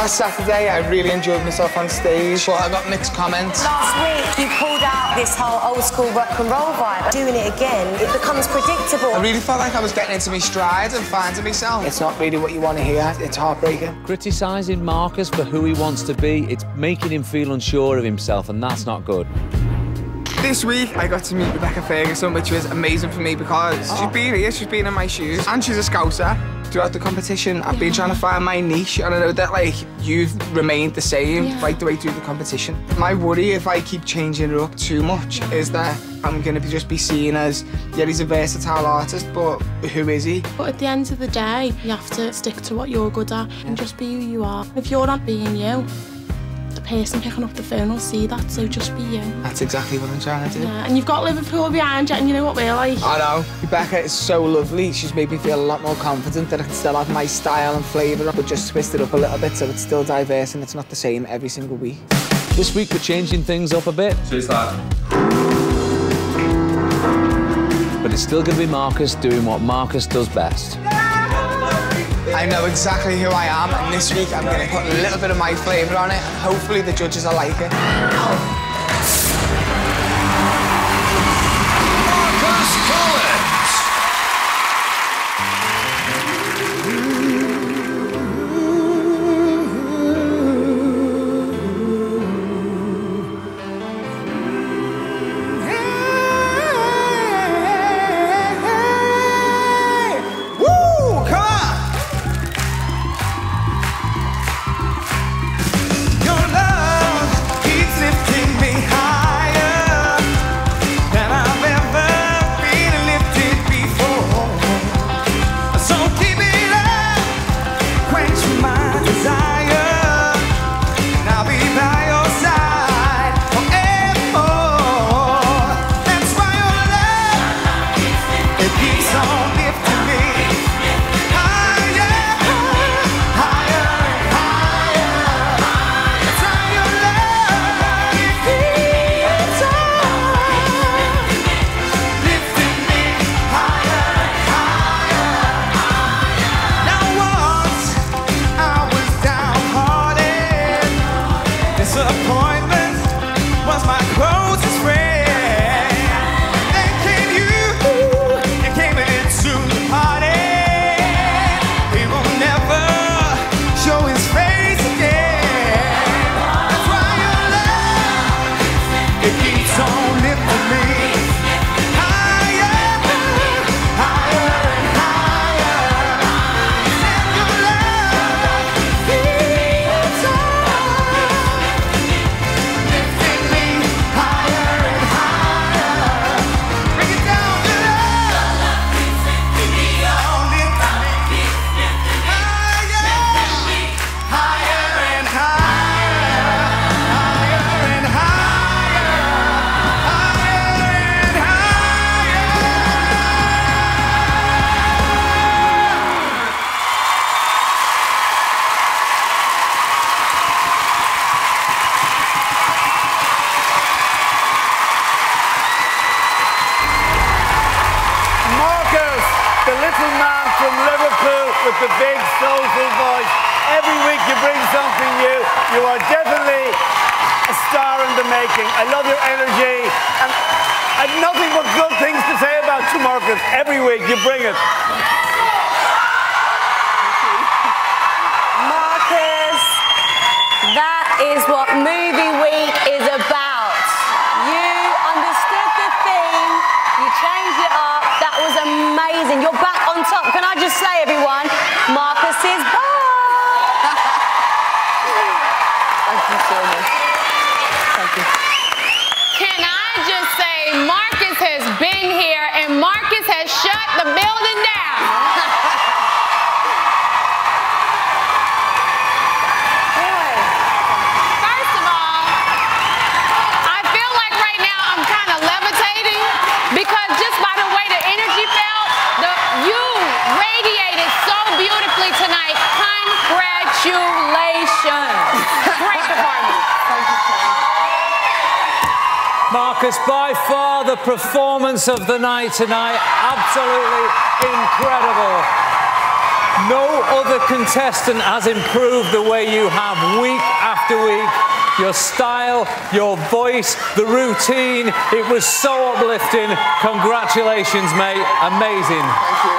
Last Saturday, I really enjoyed myself on stage, but I got mixed comments. Last week, you pulled out this whole old school rock and roll vibe. Doing it again, it becomes predictable. I really felt like I was getting into my stride and finding myself. It's not really what you want to hear. It's heartbreaking. Criticising Marcus for who he wants to be, it's making him feel unsure of himself, and that's not good. This week, I got to meet Rebecca Ferguson, which was amazing for me because she's been here, she's been in my shoes, and she's a Scouser. Throughout the competition, I've been trying to find my niche, and I know that, like, you've remained the same right the way through the competition. My worry, if I keep changing it up too much, is that I'm going to just be seen as, yeah, he's a versatile artist, but who is he? But at the end of the day, you have to stick to what you're good at and just be who you are. If you're not being you, the person picking up the phone will see that, so just be you. That's exactly what I'm trying to do. Yeah, and you've got Liverpool behind you, and you know what we're like. I know. Rebecca is so lovely. She's made me feel a lot more confident that I can still have my style and flavour, but just twist it up a little bit so it's still diverse and it's not the same every single week. This week we're changing things up a bit. Cheers, lad. But it's still going to be Marcus doing what Marcus does best. I know exactly who I am, and this week I'm going to put a little bit of my flavour on it, and hopefully the judges will like it. Marcus Collins. With the big soulful voice. Every week you bring something new. You are definitely a star in the making. I love your energy. And I've nothing but good things to say about you, Marcus. Every week you bring it. Marcus, that is what Movie Week is about. You understood the theme, you changed it up, that was amazing. You're back on top. Can I just say, everyone, Marcus is back. Thank you so much. Thank you. Can I just say, Marcus has been here and Marcus has shut the building down. First of all, I feel like right now I'm kind of levitating because just by the way the energy felt, you radiated so beautifully tonight. Congratulations. Great performance. Thank you, Marcus, by far the performance of the night tonight. Absolutely incredible. No other contestant has improved the way you have week after week. Your style, your voice, the routine, it was so uplifting. Congratulations, mate. Amazing. Thank you.